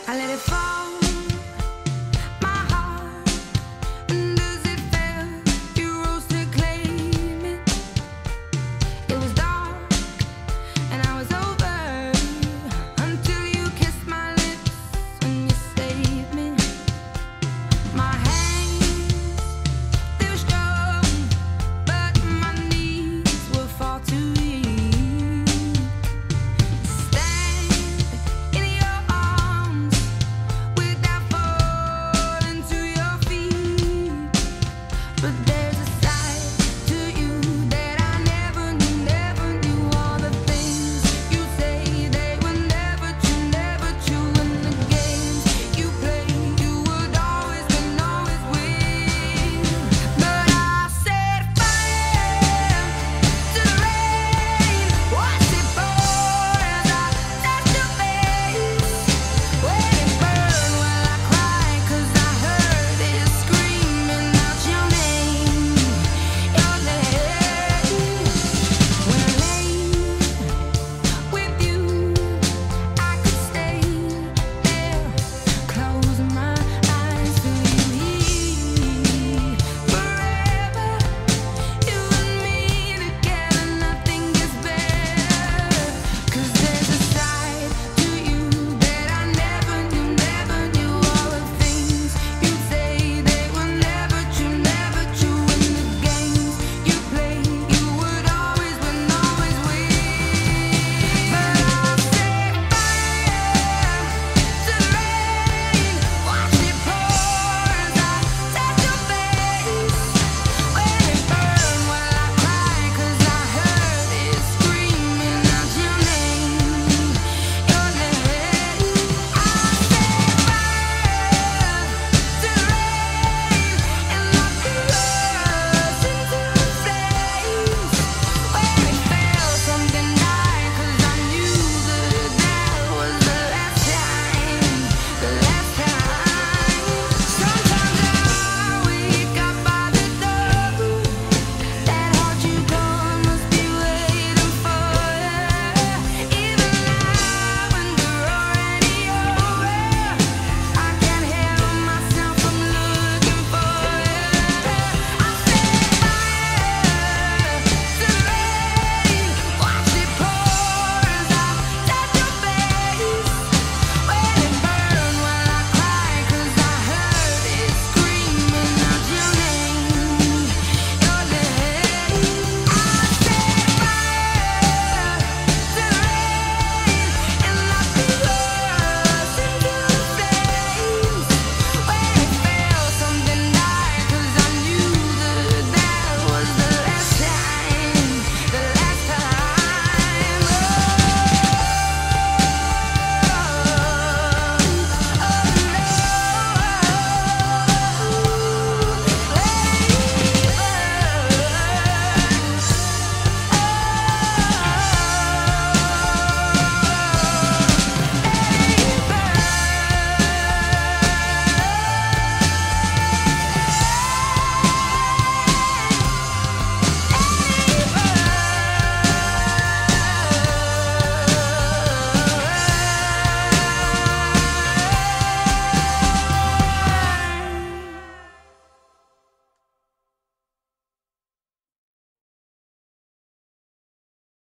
I let it fall, my heart, and as it fell, you rose to claim it. It was dark, and I was over, until you kissed my lips and you saved me. My hands, they were strong, but my knees were far too weak to stand in your arms without falling to your feet. But there